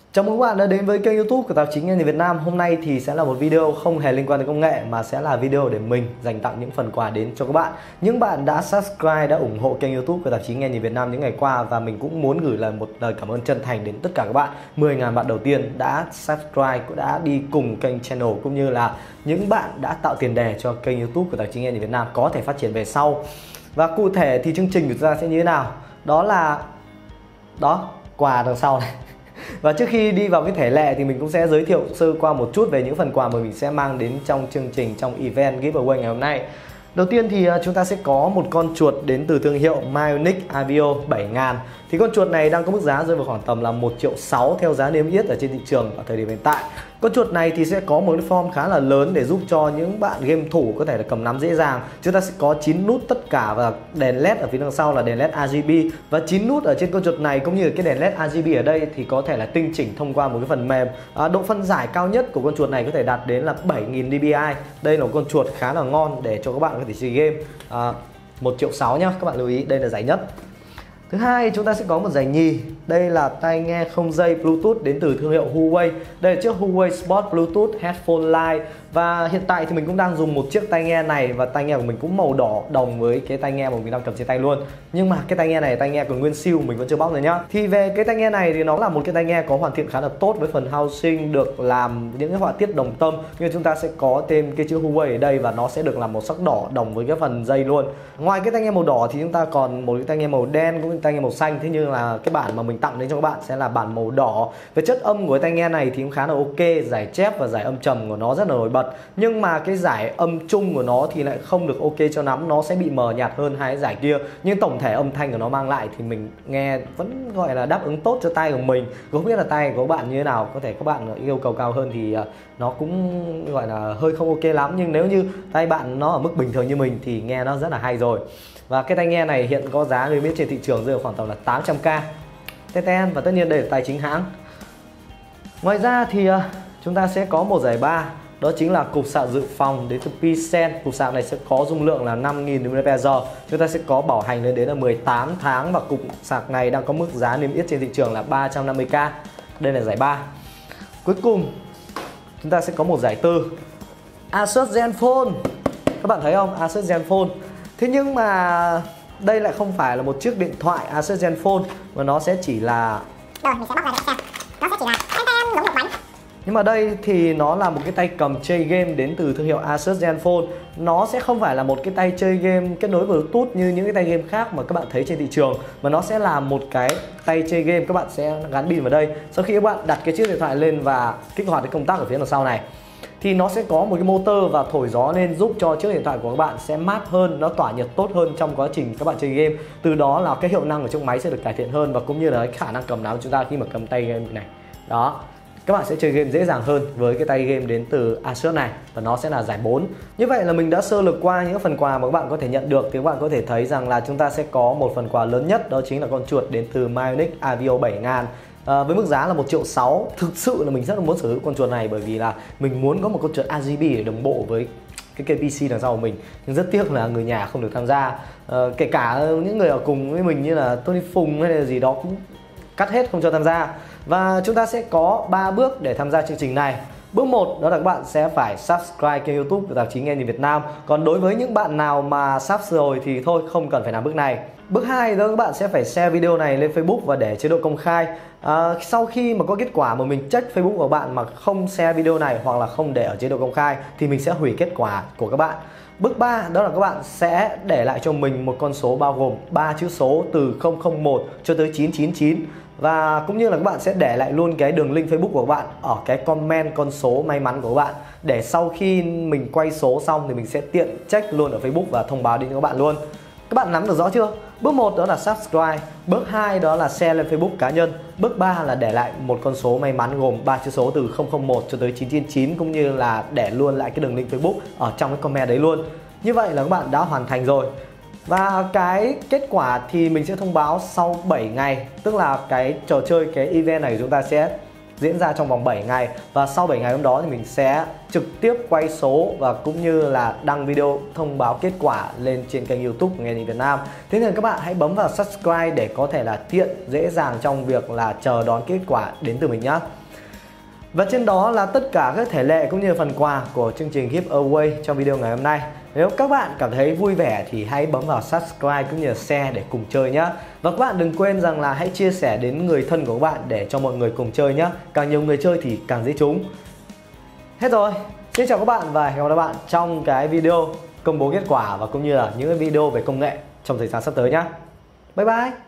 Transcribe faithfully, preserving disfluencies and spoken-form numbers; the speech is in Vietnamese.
Chào mừng các bạn đã đến với kênh YouTube của Tạp chí Nghe Nhìn Việt Nam. Hôm nay thì sẽ là một video không hề liên quan đến công nghệ mà sẽ là video để mình dành tặng những phần quà đến cho các bạn. Những bạn đã subscribe, đã ủng hộ kênh YouTube của Tạp chí Nghe Nhìn Việt Nam những ngày qua, và mình cũng muốn gửi lời một lời cảm ơn chân thành đến tất cả các bạn mười nghìn bạn đầu tiên đã subscribe, cũng đã đi cùng kênh channel, cũng như là những bạn đã tạo tiền đề cho kênh YouTube của Tạp chí Nghe Nhìn Việt Nam có thể phát triển về sau. Và cụ thể thì chương trình của chúng ta sẽ như thế nào? Đó là đó, quà đằng sau này. Và trước khi đi vào cái thể lệ thì mình cũng sẽ giới thiệu sơ qua một chút về những phần quà mà mình sẽ mang đến trong chương trình, trong event giveaway ngày hôm nay. Đầu tiên thì chúng ta sẽ có một con chuột đến từ thương hiệu Myonic Avio bảy nghìn. Thì con chuột này đang có mức giá rơi vào khoảng tầm là một triệu sáu theo giá niêm yết ở trên thị trường ở thời điểm hiện tại. Con chuột này thì sẽ có một cái form khá là lớn để giúp cho những bạn game thủ có thể là cầm nắm dễ dàng. Chúng ta sẽ có chín nút tất cả, và đèn led ở phía đằng sau là đèn led R G B. Và chín nút ở trên con chuột này cũng như cái đèn led R G B ở đây thì có thể là tinh chỉnh thông qua một cái phần mềm. À, độ phân giải cao nhất của con chuột này có thể đạt đến là bảy nghìn D P I. Đây là một con chuột khá là ngon để cho các bạn có thể chơi game. À, một triệu sáu nhá, các bạn lưu ý đây là giải nhất. Thứ hai, chúng ta sẽ có một giải nhì. Đây là tai nghe không dây Bluetooth đến từ thương hiệu Huawei. Đây là chiếc Huawei Sport Bluetooth Headphone Lite. Và hiện tại thì mình cũng đang dùng một chiếc tai nghe này, và tai nghe của mình cũng màu đỏ đồng với cái tai nghe mà mình đang cầm trên tay luôn. Nhưng mà cái tai nghe này, tai nghe còn nguyên siêu, mình vẫn chưa bóc rồi nhá. Thì về cái tai nghe này thì nó là một cái tai nghe có hoàn thiện khá là tốt với phần housing, được làm những cái họa tiết đồng tâm. Nhưng chúng ta sẽ có thêm cái chữ Huawei ở đây, và nó sẽ được làm màu sắc đỏ đồng với cái phần dây luôn. Ngoài cái tai nghe màu đỏ thì chúng ta còn một cái tai nghe màu đen cũng như tai nghe màu xanh. Thế nhưng là cái bản mà mình tặng đến cho các bạn sẽ là bản màu đỏ. Về chất âm của cái tai nghe này thì cũng khá là ok, giải chép và giải âm trầm của nó rất là nổi bật. Nhưng mà cái giải âm chung của nó thì lại không được ok cho lắm, nó sẽ bị mờ nhạt hơn hai cái giải kia. Nhưng tổng thể âm thanh của nó mang lại thì mình nghe vẫn gọi là đáp ứng tốt cho tai của mình. Không biết là tai của các bạn như thế nào, có thể các bạn yêu cầu cao hơn thì nó cũng gọi là hơi không ok lắm. Nhưng nếu như tai bạn nó ở mức bình thường như mình thì nghe nó rất là hay rồi. Và cái tai nghe này hiện có giá niêm yết trên thị trường rơi vào khoảng tầm là tám trăm k. Tên ten, và tất nhiên đây là tai chính hãng. Ngoài ra thì chúng ta sẽ có một giải ba. Đó chính là cục sạc dự phòng đến từ Pisen. Cục sạc này sẽ có dung lượng là năm nghìn mAh. Chúng ta sẽ có bảo hành lên đến là mười tám tháng. Và cục sạc này đang có mức giá niêm yết trên thị trường là ba trăm năm mươi k. Đây là giải ba. Cuối cùng chúng ta sẽ có một giải tư, Asus Zenfone. Các bạn thấy không? Asus Zenfone. Thế nhưng mà đây lại không phải là một chiếc điện thoại Asus Zenfone, mà nó sẽ chỉ là... Rồi, mình sẽ bóc ra để xem. Nó sẽ chỉ là ten ten giống như bánh. Nhưng mà đây thì nó là một cái tay cầm chơi game đến từ thương hiệu Asus Zenfone. Nó sẽ không phải là một cái tay chơi game kết nối Bluetooth như những cái tay game khác mà các bạn thấy trên thị trường, mà nó sẽ là một cái tay chơi game. Các bạn sẽ gắn pin vào đây. Sau khi các bạn đặt cái chiếc điện thoại lên và kích hoạt cái công tắc ở phía đằng sau này, thì nó sẽ có một cái motor và thổi gió lên, giúp cho chiếc điện thoại của các bạn sẽ mát hơn, nó tỏa nhiệt tốt hơn trong quá trình các bạn chơi game. Từ đó là cái hiệu năng ở trong máy sẽ được cải thiện hơn, và cũng như là cái khả năng cầm nắm của chúng ta khi mà cầm tay game này. Đó, các bạn sẽ chơi game dễ dàng hơn với cái tay game đến từ Asus này, và nó sẽ là giải bốn. Như vậy là mình đã sơ lược qua những phần quà mà các bạn có thể nhận được. Thì các bạn có thể thấy rằng là chúng ta sẽ có một phần quà lớn nhất, đó chính là con chuột đến từ Myonic Avio bảy nghìn. À, với mức giá là một triệu sáu. Thực sự là mình rất là muốn sở hữu con chuột này, bởi vì là mình muốn có một con chuột R G B để đồng bộ với cái cây pê xê đằng sau của mình. Nhưng rất tiếc là người nhà không được tham gia. à, Kể cả những người ở cùng với mình như là Tony Phùng hay là gì đó cũng cắt hết, không cho tham gia. Và chúng ta sẽ có ba bước để tham gia chương trình này. Bước một đó là các bạn sẽ phải subscribe kênh YouTube của Tạp chí Nghe Nhìn Việt Nam. Còn đối với những bạn nào mà sub rồi thì thôi, không cần phải làm bước này. Bước hai đó là các bạn sẽ phải share video này lên Facebook và để chế độ công khai. à, Sau khi mà có kết quả mà mình check Facebook của bạn mà không share video này hoặc là không để ở chế độ công khai thì mình sẽ hủy kết quả của các bạn. Bước ba đó là các bạn sẽ để lại cho mình một con số bao gồm ba chữ số từ không không một cho tới chín chín chín. Và cũng như là các bạn sẽ để lại luôn cái đường link Facebook của các bạn ở cái comment con số may mắn của các bạn, để sau khi mình quay số xong thì mình sẽ tiện check luôn ở Facebook và thông báo đến các bạn luôn. Các bạn nắm được rõ chưa? Bước một đó là subscribe, bước hai đó là share lên Facebook cá nhân, bước ba là để lại một con số may mắn gồm ba chữ số từ không không một cho tới chín chín chín, cũng như là để luôn lại cái đường link Facebook ở trong cái comment đấy luôn. Như vậy là các bạn đã hoàn thành rồi. Và cái kết quả thì mình sẽ thông báo sau bảy ngày. Tức là cái trò chơi, cái event này của chúng ta sẽ diễn ra trong vòng bảy ngày. Và sau bảy ngày hôm đó thì mình sẽ trực tiếp quay số và cũng như là đăng video thông báo kết quả lên trên kênh YouTube của Nghe Nhìn Việt Nam. Thế nên các bạn hãy bấm vào subscribe để có thể là tiện dễ dàng trong việc là chờ đón kết quả đến từ mình nhé. Và trên đó là tất cả các thể lệ cũng như phần quà của chương trình giveaway trong video ngày hôm nay. Nếu các bạn cảm thấy vui vẻ thì hãy bấm vào subscribe cũng như là share để cùng chơi nhé. Và các bạn đừng quên rằng là hãy chia sẻ đến người thân của các bạn để cho mọi người cùng chơi nhé. Càng nhiều người chơi thì càng dễ trúng. Hết rồi. Xin chào các bạn và hẹn gặp lại các bạn trong cái video công bố kết quả và cũng như là những cái video về công nghệ trong thời gian sắp tới nhé. Bye bye.